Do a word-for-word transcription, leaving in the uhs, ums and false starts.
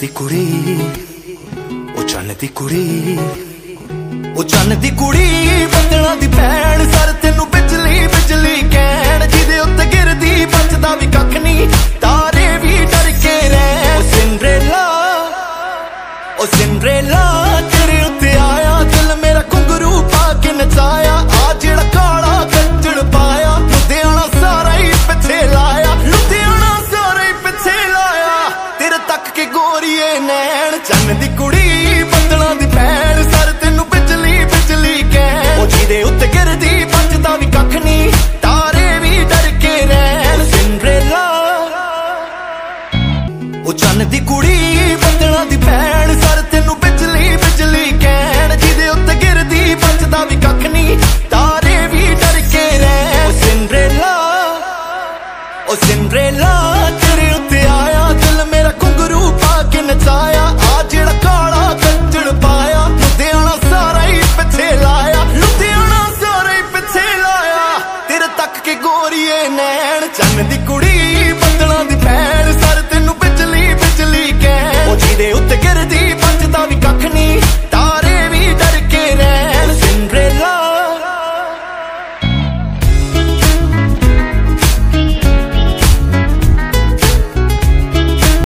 दी कुड़ी ओ चन्न दी कुड़ी ओ चन्न दी कुड़ी बदला दी भैन सर तेनू बिजली बिजली कहण जिदे उत्ते गिरदी बचदा भी कख नहीं तारे भी डर के रह ओ सिंड्रेला ओ सिंड्रेला तेरे उत्ते आया दिल मेरा घुंघरू पा के नचाया आ जेड़ा काला गंजड़ पाया लुधियाना सारा ही पिछे लाया लुधियाना सारा ही पिछे लाया तेरे तक के गोरीए नैन चन्न दी कुड़ी बदला दी भैन सर तेनू बिजली बिजली कह ओ जिदे उत्ते गिरदी बचदा भी कख नहीं तारे भी डर के रैन सिंड्रेला ओ चन्न दी कुड़ी बदला दी भैन सर तेनू बिजली बिजली कहण जिदे उत्ते गिरदी बचदा भी कख नहीं तारे भी डर के रैन सिंड्रेला ओ सिंड्रेला